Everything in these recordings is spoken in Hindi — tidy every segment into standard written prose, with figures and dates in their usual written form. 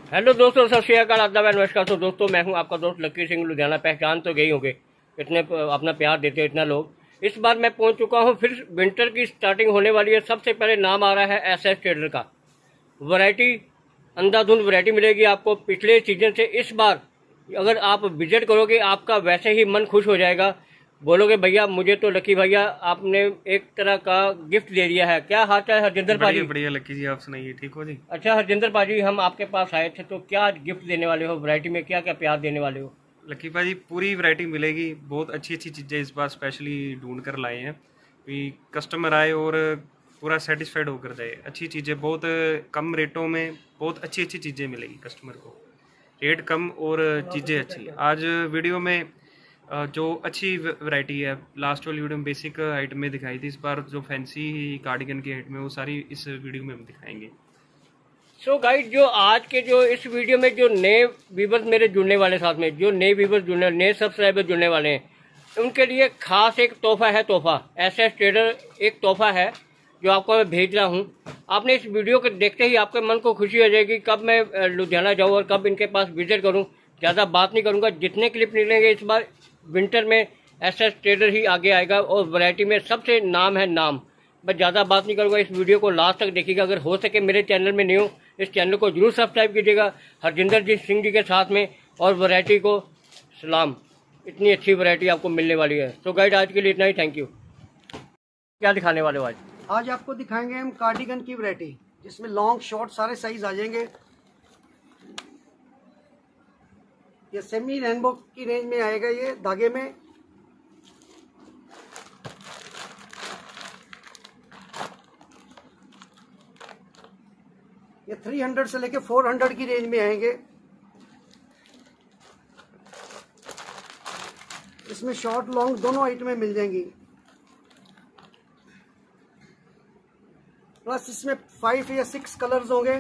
हेलो दोस्तों, सत श्री अकाल, आदाब, नमस्कार। तो दोस्तों, मैं हूं आपका दोस्त लकी सिंह लुधियाना। पहचान तो गई होंगे, इतने अपना प्यार देते हैं इतना लोग। इस बार मैं पहुंच चुका हूं, फिर विंटर की स्टार्टिंग होने वाली है। सबसे पहले नाम आ रहा है एसएस ट्रेडर का। वैरायटी अंधाधुंध वैरायटी मिलेगी आपको पिछले सीजन से। इस बार अगर आप विजिट करोगे, आपका वैसे ही मन खुश हो जाएगा। बोलोगे भैया मुझे तो लकी भैया आपने एक तरह का गिफ्ट दे दिया है। क्या हाल है हरजिंदर पाजी? बढ़िया बढ़िया लकी जी, आप सुनाइए, ठीक हो जी? अच्छा हरजिंदर पाजी, हम आपके पास आए थे, तो क्या गिफ्ट देने वाले हो? वैरायटी में क्या क्या प्यार देने वाले हो? लकी भाई पूरी वैरायटी मिलेगी, बहुत अच्छी अच्छी चीज़ें इस बार स्पेशली ढूंढ कर लाए हैं कि कस्टमर आए और पूरा सेटिस्फाइड होकर जाए। अच्छी चीज़ें बहुत कम रेटों में बहुत अच्छी अच्छी चीज़ें मिलेगी कस्टमर को। रेट कम और चीज़ें अच्छी। आज वीडियो में जो अच्छी वैरायटी है, लास्ट वाली वीडियो में बेसिक आइटम में दिखाई थी, इस बार जो फैंसी कार्डिगन की आइटम है वो सारी इस वीडियो में हम दिखाएंगे। सो गाइड, जो आज के जो इस वीडियो में जो नए व्यूवर्स मेरे जुड़ने वाले, साथ में जो नए व्यूवर्स जुड़ने, नए सब्सक्राइबर जुड़ने वाले हैं, उनके लिए खास एक तोहफा है। तोहफा एसएस ट्रेडर एक तोहफा है जो आपको मैं भेज रहा हूं। आपने इस वीडियो को देखते ही आपके मन को खुशी हो जाएगी कब मैं लुधियाना जाऊं और कब इनके पास विजिट करूं। ज़्यादा बात नहीं करूंगा, जितने क्लिप निकलेंगे इस बार विंटर में एसएस ट्रेडर ही आगे आएगा और वैरायटी में सबसे नाम है नाम। मैं ज़्यादा बात नहीं करूँगा, इस वीडियो को लास्ट तक देखिएगा। अगर हो सके मेरे चैनल में नहीं हो, इस चैनल को जरूर सब्सक्राइब कीजिएगा हरजिंदर जी सिंह जी के साथ में। और वैरायटी को सलाम, इतनी अच्छी वैरायटी आपको मिलने वाली है। तो गाइड आज के लिए इतना ही, थैंक यू। क्या दिखाने वाले हो आज? आज आपको दिखाएंगे हम कार्डिगन की वैरायटी, जिसमें लॉन्ग शॉर्ट सारे साइज आ जाएंगे। ये सेमी रेनबो की रेंज में आएगा, ये धागे में। ये 300 से लेके 400 की रेंज में आएंगे। इसमें शॉर्ट लॉन्ग दोनों आइटमें मिल जाएंगी। प्लस इसमें 5 या 6 कलर्स होंगे।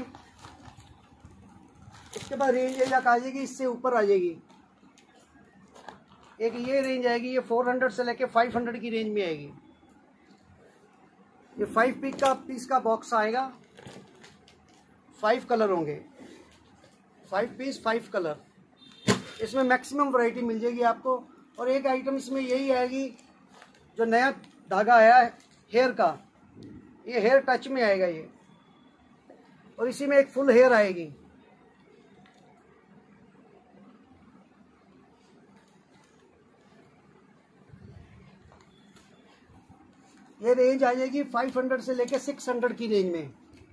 इसके बाद रेंज एक आ जाएगी, इससे ऊपर आ जाएगी। एक ये रेंज आएगी, ये 400 से लेके 500 की रेंज में आएगी। ये 5 पीस का बॉक्स आएगा। 5 कलर होंगे, 5 पीस 5 कलर। इसमें मैक्सिमम वैरायटी मिल जाएगी आपको। और एक आइटम इसमें यही आएगी, जो नया धागा आया है हेयर का, ये हेयर टच में आएगा ये। और इसी में एक फुल हेयर आएगी। ये रेंज आ जाएगी 500 से लेके 600 की रेंज में।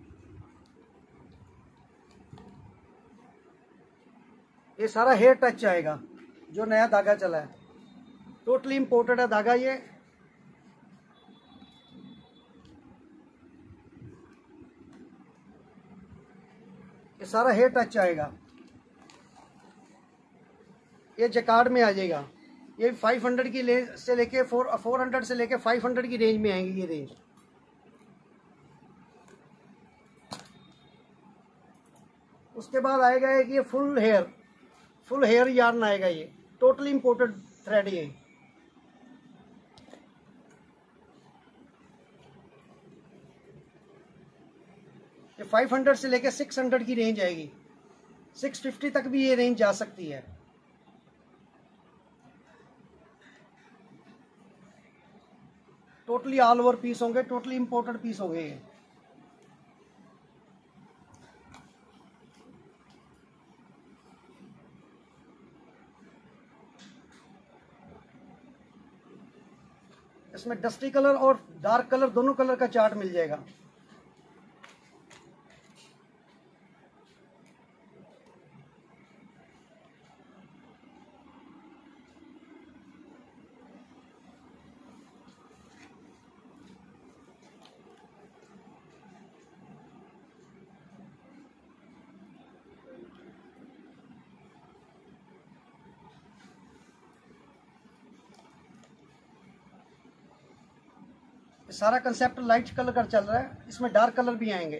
ये सारा हेयर टच आएगा, जो नया धागा चला है। टोटली इंपोर्टेड है धागा ये। ये सारा हेयर टच आएगा। ये जैकार्ड में आ जाएगा। ये 500 की रेंज से लेके 400 से लेके 500 की रेंज में आएंगी ये रेंज। उसके बाद आएगा एक ये फुल हेयर यार्न आएगा। ये टोटली इंपोर्टेड थ्रेड। ये 500 से लेके 600 की रेंज आएगी। 650 तक भी ये रेंज जा सकती है। टोटली ऑल ओवर पीस होंगे, टोटली इंपोर्टेड पीस होंगे ये। इसमें डस्टी कलर और डार्क कलर दोनों कलर का चार्ट मिल जाएगा। सारा कंसेप्ट लाइट कलर का चल रहा है, इसमें डार्क कलर भी आएंगे।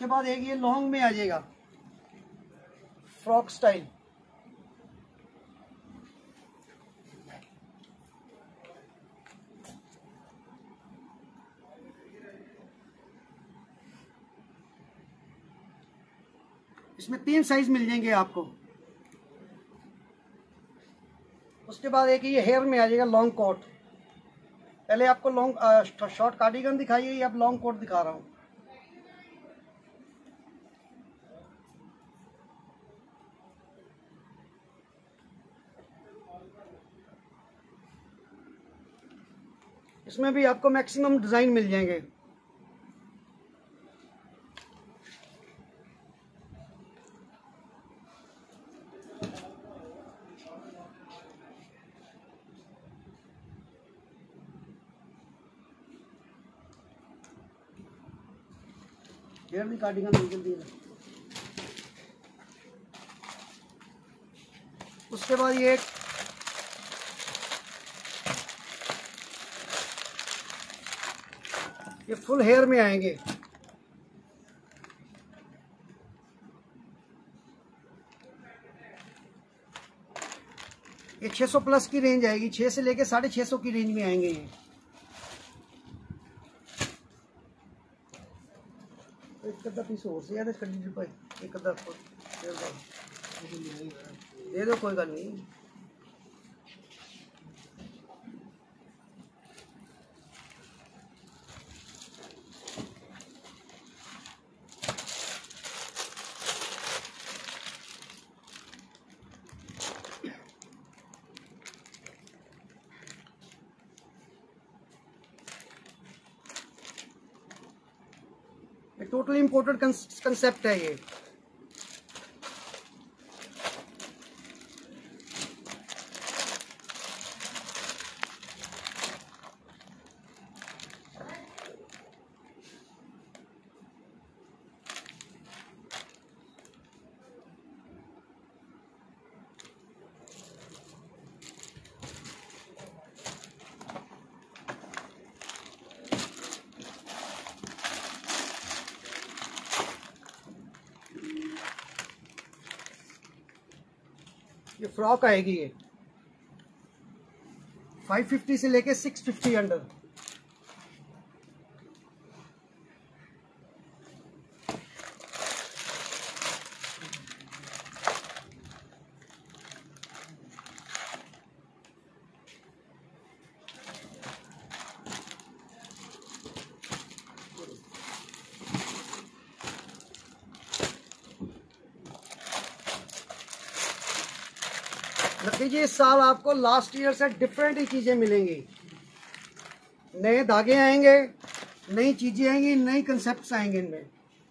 उसके बाद एक ये लॉन्ग में आ जाएगा, फ्रॉक स्टाइल। इसमें 3 साइज मिल जाएंगे आपको। उसके बाद एक ये हेयर में आ जाएगा लॉन्ग कोट। पहले आपको लॉन्ग शॉर्ट कार्डिगन दिखाई है, अब लॉन्ग कोट दिखा रहा हूँ। इसमें भी आपको मैक्सिमम डिजाइन मिल जाएंगे। हेयर भी कार्डिगन जल्दी। उसके बाद ये फुल हेयर में आएंगे। ये 600 प्लस की रेंज आएगी, 6 से लेके 650 की रेंज में आएंगे ये। एक अद्धा पीस और से यार कर दीजिए भाई, एक अद्धा दे दो, कोई गल नहीं। टोटली इम्पोर्टेड कंसेप्ट है ये। ये फ्रॉक आएगी, ये 550 से लेके 650 अंडर। देखिए इस साल आपको लास्ट ईयर से डिफरेंट ही चीजें मिलेंगी। नए धागे आएंगे, नई चीजें आएंगी, नई कंसेप्ट्स आएंगे इनमें।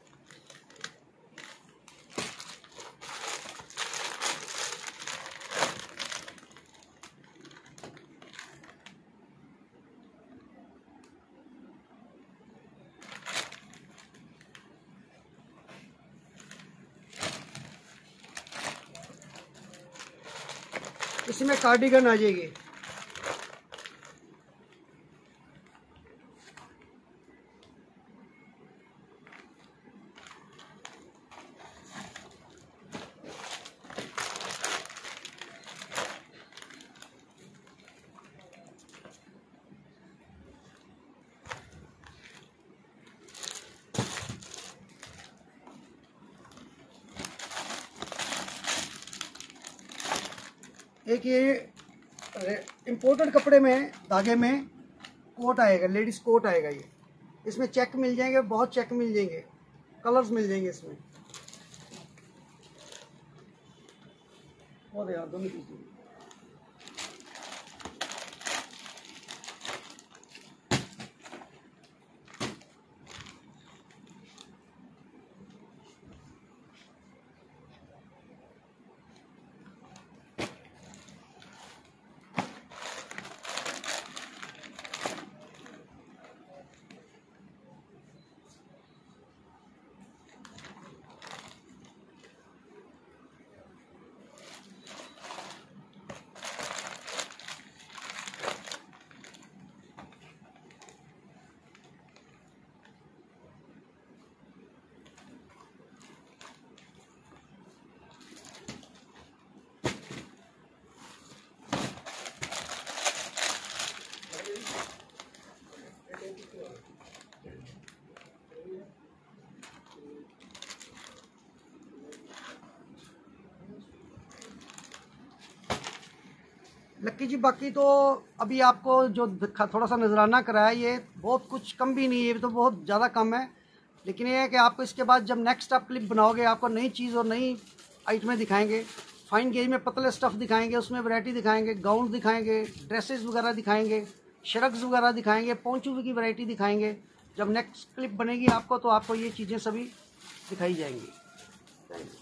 इसमें कार्डिगन आ जाएगी। एक ये इम्पोर्टेड कपड़े में धागे में कोट आएगा, लेडीज कोट आएगा। ये इसमें चेक मिल जाएंगे, बहुत चेक मिल जाएंगे, कलर्स मिल जाएंगे इसमें। और यार दोनों चीजें लक्की जी बाकी तो अभी आपको जो थोड़ा सा नजराना कराया, ये बहुत कुछ कम भी नहीं है, ये तो बहुत ज़्यादा कम है। लेकिन ये है कि आपको इसके बाद जब नेक्स्ट आप क्लिप बनाओगे, आपको नई चीज़ और नई आइटमें दिखाएंगे। फाइन गेज में पतले स्टफ़ दिखाएंगे, उसमें वैरायटी दिखाएंगे, गाउन दिखाएंगे, ड्रेसेस वगैरह दिखाएंगे, शरग्स वगैरह दिखाएंगे, पोंचू की वैरायटी दिखाएंगे। जब नेक्स्ट क्लिप बनेगी आपको, तो आपको ये चीज़ें सभी दिखाई जाएंगी। Thank you.